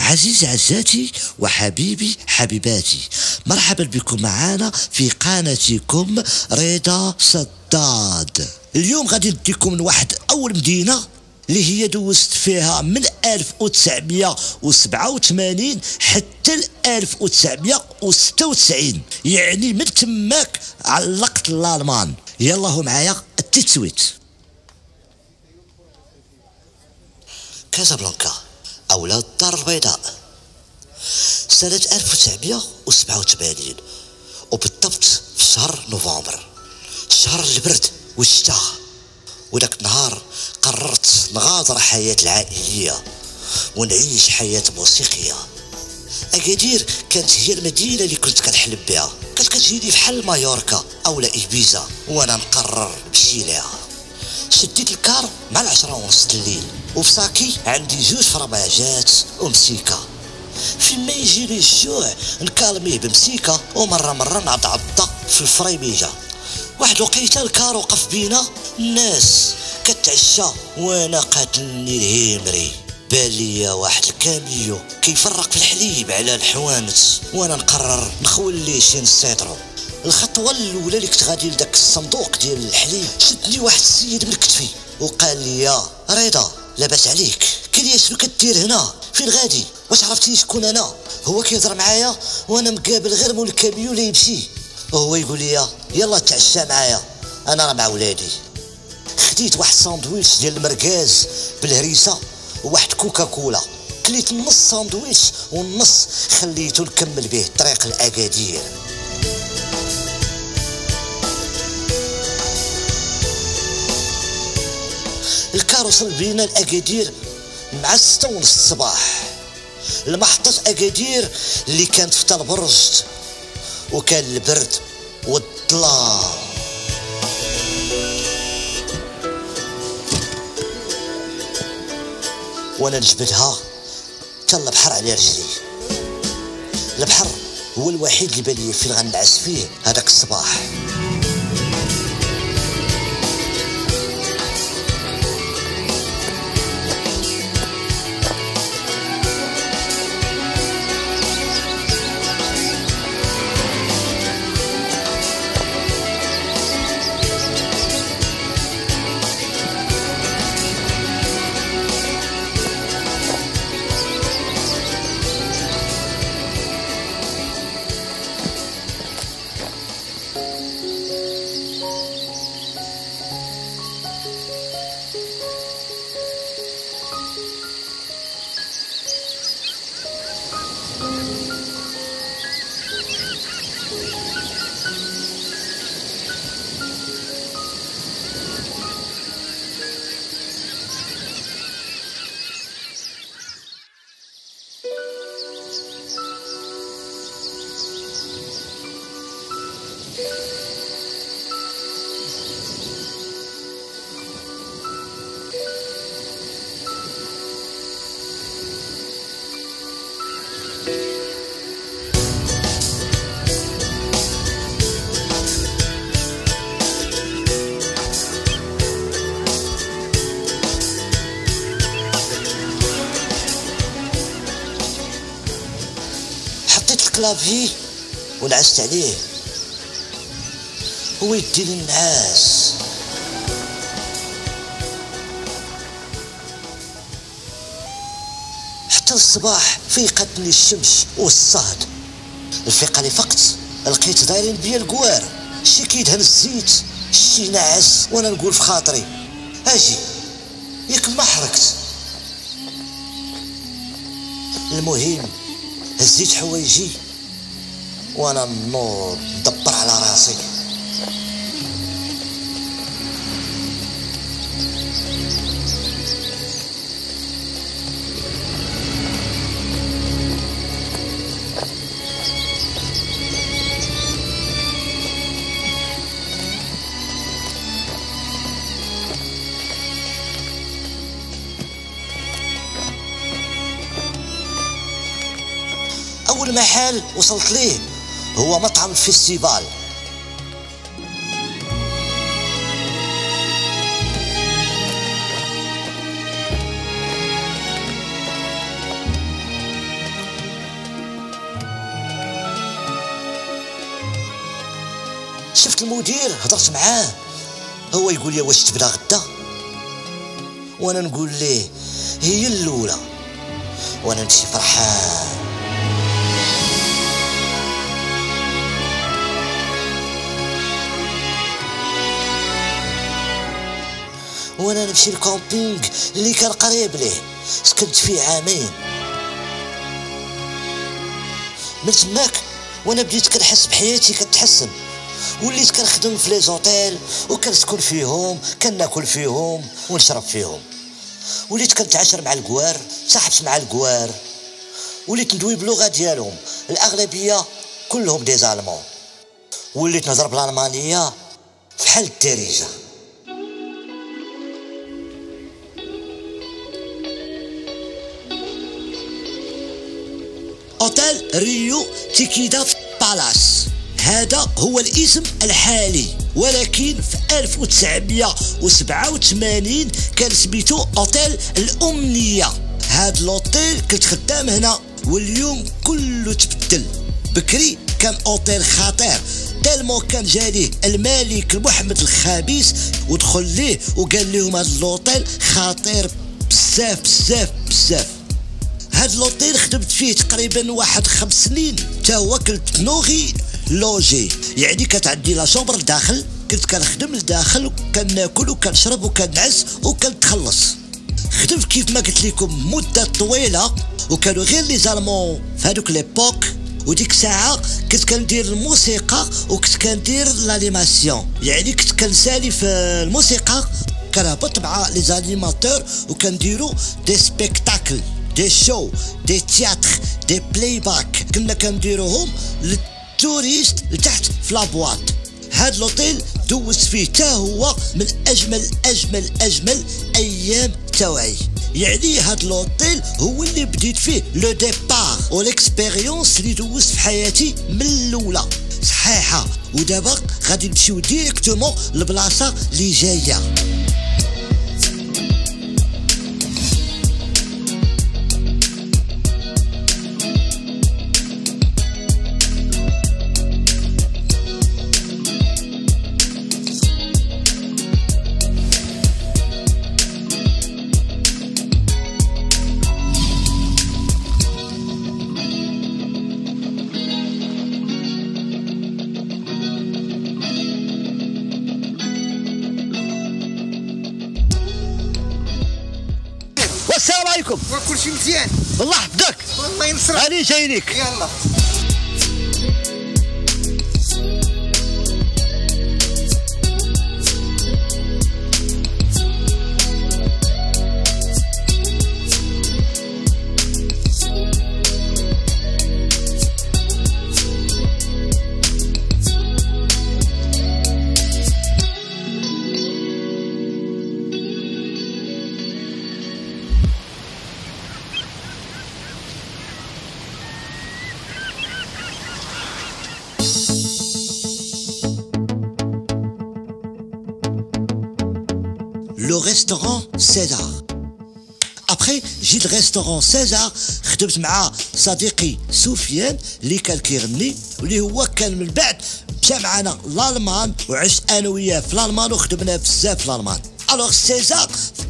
عزيزي عزاتي وحبيبي حبيباتي، مرحبا بكم معنا في قناتكم رضا صداد. اليوم غادي نديكم من واحد اول مدينه اللي هي دوزت فيها من 1987 حتى 1996، يعني من تماك علقت الالمان. يلا هو معايا التسويت. كازابلانكا أولاد الدار البيضاء سنة 1987، وبالضبط في شهر نوفمبر، شهر البرد والشتاء. وذاك النهار قررت نغادر حياة العائلية ونعيش حياة موسيقية. أكادير كانت هي المدينة اللي كنت كنحلم بها، كانت كتجيني بحال مايوركا أولا إيبيزا، وأنا نقرر نمشي ليها. شديت الكار مع 10:30 الليل، وفي ساكي عندي 2 فرماجات ومسيكا. فيما يجيني الجوع نكالميه بمسيكا، ومرة نعض عضة في الفريميجة. واحد الوقيته الكار وقف بينا، الناس كتعشى وانا قاتلني الهيمري. بان ليا واحد الكاميو كيفرق في الحليب على الحوانت، وانا نقرر نخول شي نسيطرو. الخطوه الاولى اللي كنت غادي لداك الصندوق ديال الحليب، شدني واحد السيد من كتفي وقال لي: رضا لاباس عليك؟ قال لي: شنو كدير هنا؟ فين غادي؟ واش عرفتي شكون انا؟ هو كيهضر معايا وانا مقابل غير مول الكاميو اللي يمشي، وهو يقول لي: يلا تعشى معايا، انا راه مع ولادي. خديت واحد ساندويتش ديال المركاز بالهريسه وواحد كوكاكولا، كليت نص ساندويتش والنص خليته نكمل به طريق الاكادير. الكار وصل بينا الاكادير مع 6:30 الصباح، لمحطة اكادير اللي كانت في تل برج، وكان البرد والظلام. وانا نجبدها حتى البحر على رجلي. البحر هو الوحيد اللي بالي فين غنعس فيه هذاك الصباح. كلافي ونعست عليه، هو يديني النعاس. حتى الصباح فيقتني الشمس والصهد. الفيقه اللي فقت لقيت دايرين بيا الكوار، شي كيدهن الزيت، شي نعس، وانا نقول في خاطري: اجي ياك ما حركت. المهم هزيت حوايجي وانا النور دبر على راسي. اول محل وصلت ليه هو مطعم الفيستيفال. شفت المدير هضرت معاه، هو يقول لي واش تبدا غدا، وانا نقول ليه هي الاولى، وانا نمشي فرحان. وانا نمشي الكامبينغ اللي كان قريب ليه، سكنت فيه عامين. من تماك وانا بديت كنحس بحياتي كتحسن، وليت كنخدم في لي زوطيل وكنسكن فيهم، كناكل فيهم ونشرب فيهم، وليت كنتعاشر مع الكوار، صاحبت مع الكوار، وليت ندوي باللغه ديالهم، الاغلبيه كلهم دي زالمون، وليت نهضر بالالمانيه بحال الدارجه. اوتيل ريو تيكيدا بالاس، هذا هو الاسم الحالي، ولكن في 1987 كان سميتو اوتيل الامنيه. هاد لوتيل كنت خدام هنا، واليوم كله تبدل. بكري كان اوتيل خطير، تالمو كان جاليه الملك محمد الخامس ودخل ليه وقال لهم هاد لوتيل خطير بزاف بزاف بزاف. هاد لوطيل خدمت فيه تقريبا واحد 5 سنين، تا هو كنت نوغي لوجي، يعني كانت عندي لا شومبر لداخل، كنت كنخدم لداخل وكناكل وكنشرب وكنعس وكنتخلص. خدمت كيف ما قلت لكم مده طويله، وكانوا غير لي زالمون في هذوك ليبوك، وديك الساعه كنت كندير الموسيقى وكنت كندير لانيماسيون، يعني كنت كنسالي في الموسيقى، كنهبط مع لي زانيماتور وكنديروا دي سبيكتاكل، دي شو، دي تياتر، دي بلاي باك، كنا كنديروهم للتوريست لتحت في لابواط. هاد لوطيل دوزت فيه تا هو من اجمل ايام تاوعي، يعني هاد لوطيل هو اللي بديت فيه لو ديبار والاكسبيريونس اللي دوزت في حياتي من الاولى صحيحه. ودابا غادي نمشيو ديريكتومون للبلاصه اللي جايه. السلام عليكم. وكل شيء مزيان الله يحفظك، والله ينصرك، راني جاي لك. يلا. Le restaurant César. Après جيت الريستورون سيزار، خدمت مع صديقي سفيان اللي كان كيغني، واللي هو كان من بعد مشى معنا لالمان، وعشت انا وياه في الالمان وخدمنا بزاف في الالمان. الوغ سيزار في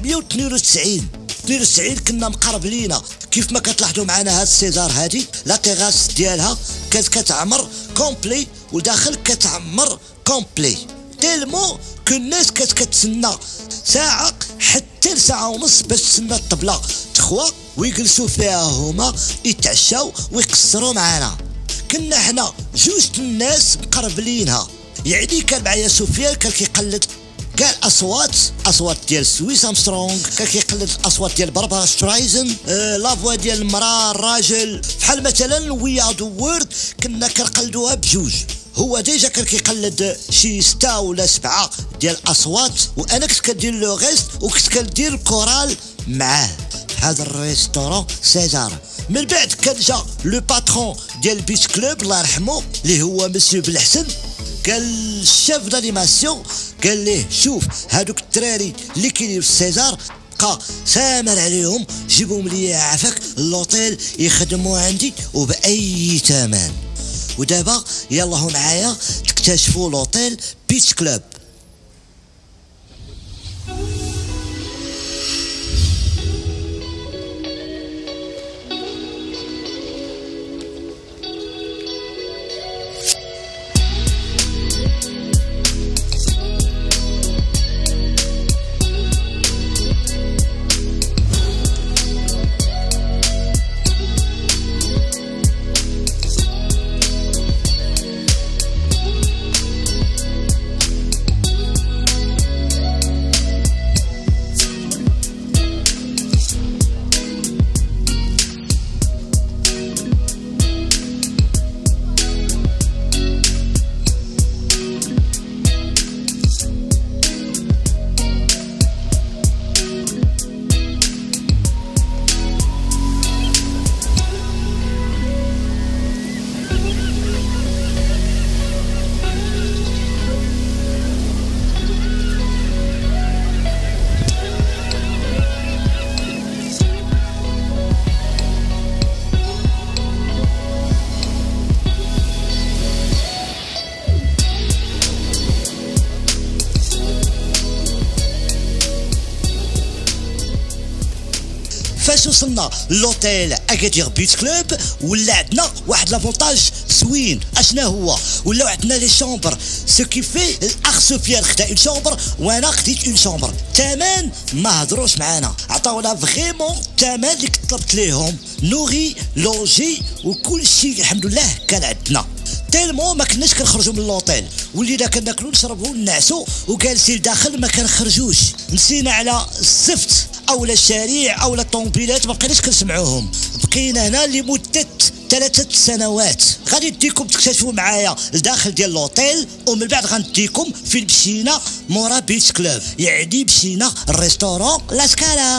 1992 كنا مقرب لينا، كيف ما كتلاحظوا معنا هاد سيزار هادي لا تيغاس ديالها كانت كتعمر كومبلي، وداخل كتعمر كومبلي، تيلمو كل الناس كانت كتسنى ساعة حتى ساعة ونص باش تسنى الطبلة تخوى ويجلسوا فيها هما يتعشاو ويقصروا معانا. كنا حنا جوج الناس مقرب لينها، يعني كان معايا سفيان كان كيقلد كاع اصوات ديال سويس امسترونغ، كان كيقلد الاصوات ديال باربارا سترايزن، لافوا ديال المراه الراجل، بحال مثلا وي ار ذا وورد كنا كنقلدوها بجوج. هو ديجا كان كيقلد شي 6 ولا 7 ديال الاصوات، وانا كنت كندير لو غيست وكنت كندير الكورال معاه. هذا الريستورون سيزار. من بعد كان جا لو باترون ديال البيت كلوب الله يرحمه اللي هو مسيو بالحسن، قال الشيف دانيماسيون قال ليه شوف هادوك الدراري اللي كاينين في سيزار بقى سامر عليهم، جيبهم لي عافاك اللوطيل يخدموا عندي وباي ثمن. ودابا يلا معايا تكتشفوا لوطيل بيتش كلوب. فاش وصلنا لوطيل اكادير بيتش كلوب ولا عندنا واحد لافونتاج زوين. اشنا هو ولا عندنا لي شومبر سو كي في الاخ سفيان خدا اون شومبر وانا خديت اون شومبر. تمن ما هضروش معانا، عطاونا فريمون تمن اللي كنت طلبت ليهم، نوغي لوجي وكل شيء الحمد لله كان عندنا. تيلمون ما كناش كنخرجوا من لوطيل، ولينا كناكلوا نشربوا ونعسوا وجالسين داخل ما كنخرجوش. نسينا على الزفت اولا الشارع اولا الطوموبيلات ما بقيناش كنسمعوهم. بقينا هنا لمده 3 سنوات. غادي نديكم تكتشفوا معايا الداخل ديال لوطيل ومن بعد غنديكم فين مشينا مورا بيتش كلوب، يعني مشينا الريستورون لا سكالا.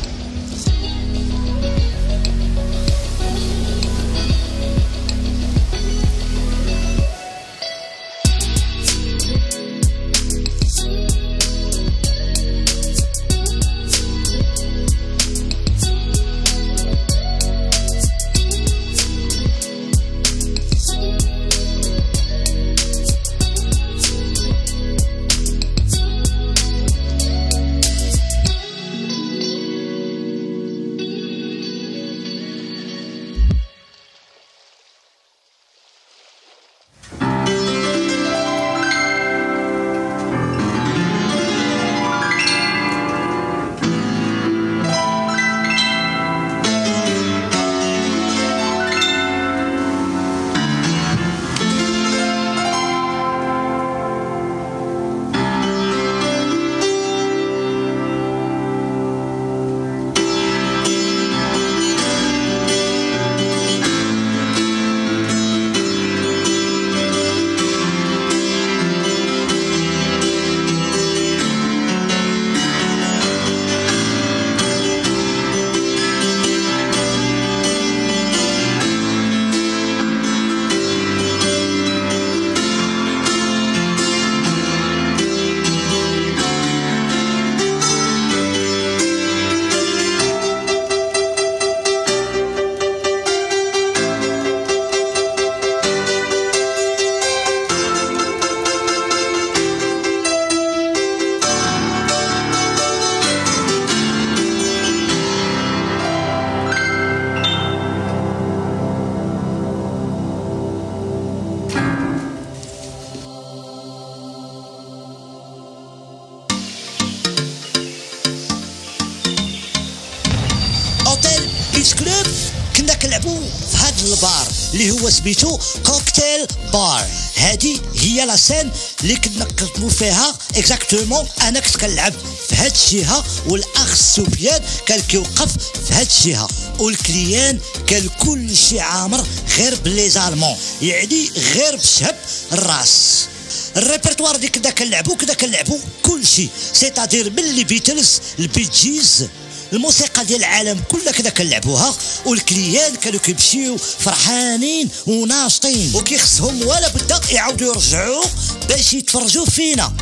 بيتش كلوب كنا كنلعبوا في هذا البار اللي هو سميتو كوكتيل بار. هذه هي لا سين اللي كنا نقدموا فيها اكزاكتومون. انا كنت كنلعب في هذه الجهه والاخ سفيان كان كيوقف في هذه الجهه، والكليان كان كل شيء عامر غير بليزالمون، يعني غير بشهب الراس. الريبرتوار اللي كنا كنلعبوا كل شيء، سيتادير من لي بيتلز البيجيز، الموسيقى ديال العالم كلها كنا كنلعبوها، والكليان كانوا كيمشيو فرحانين وناشطين وكيخصهم ولا بد يعاودوا يرجعوا باش يتفرجوا فينا.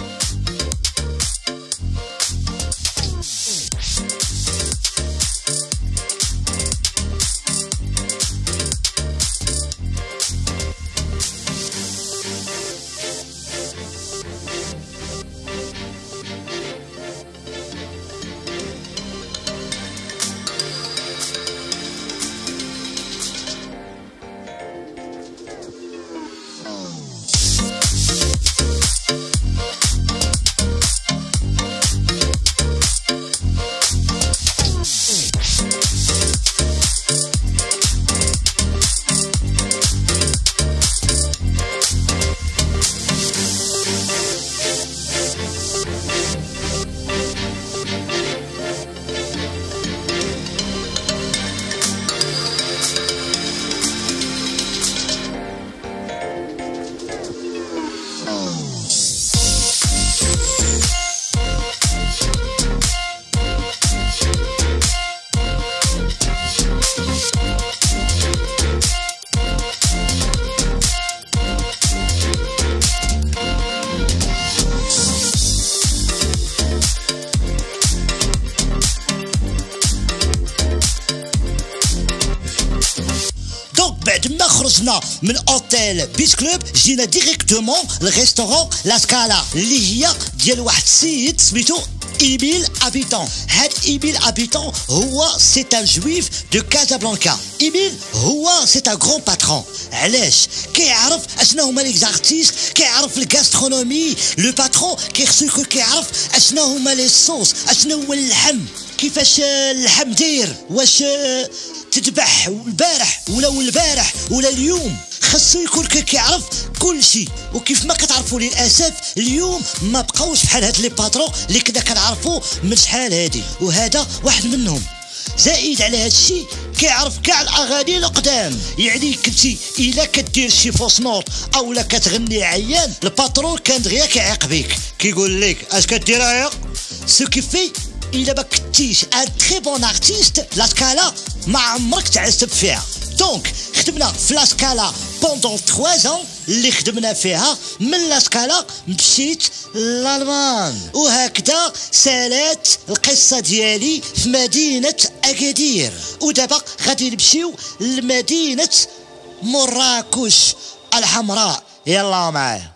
بعد ما خرجنا من اوتيل بيت كلوب جينا ديريكتومون للريستورون لا سكالا اللي هي ديال واحد السيد سميتو إيميل أبيتون. هاد إيميل أبيتون هو سي ان جويف دو كازابلانكا. إيميل هو سي ان غران باترون. علاش؟ كيعرف اشنا هما لي زارتيست، كيعرف الغاسترونومي. لو باترون كيخصو كيعرف اشنا هما لي صوص، اشنا هو اللحم، كيفاش اللحم داير، واش تذبح البارح ولا اليوم. خاصو يكون كيعرف كل شيء. وكيف ما كتعرفوا للاسف اليوم ما بقاوش بحال هاد لي باترون اللي كنا كنعرفوا من شحال هادي، وهذا واحد منهم. زائد على هاد الشيء كيعرف كاع الاغاني القدام. يعني كنتي الا كدير شي فوس نوت اولا كتغني عيان، الباترون كان دغيا كيعيق بيك كيقول لك اش كدير هيا. سو كيفي الا ما كنتيش ان تري بون ارتيست لا سكالا ما عمرك تعزف فيها. دونك خدمنا في لا سكالا بوندون 3 ans اللي خدمنا فيها. من لا سكالا مشيت لالمان، وهكذا سالات القصه ديالي في مدينه اكادير. ودابا غادي نمشيو لمدينه مراكش الحمراء. يلا معايا.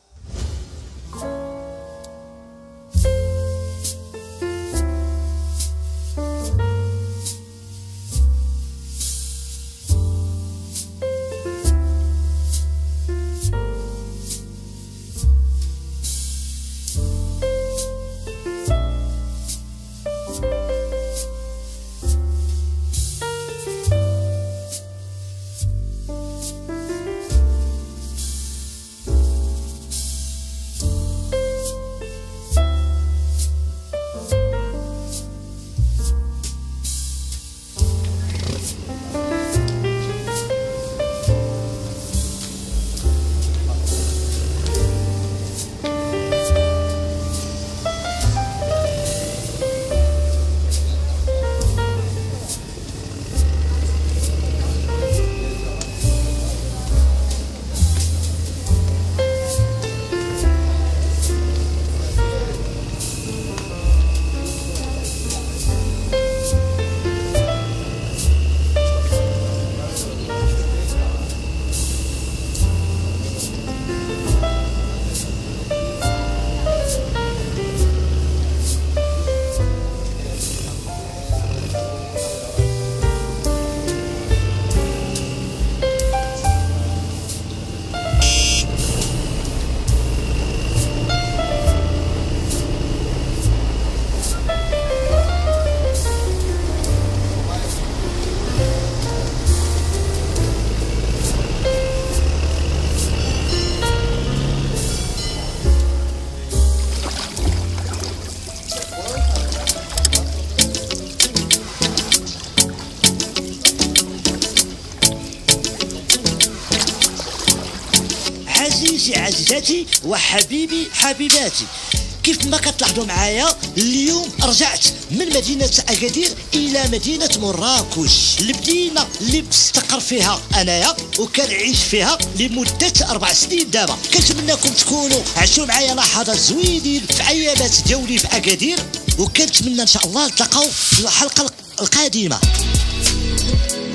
عزيزي عزيزاتي وحبيبي حبيباتي، كيف ما كتلاحظوا معايا اليوم رجعت من مدينة أكادير إلى مدينة مراكش اللي بستقر فيها أنايا وكنعيش فيها لمدة 4 سنين دابا. كنتمنىكم تكونوا عشتوا معايا لحظات زوينين في أيامات ديالي في أكادير، وكنتمنى إن شاء الله نتلاقاو في الحلقة القادمة.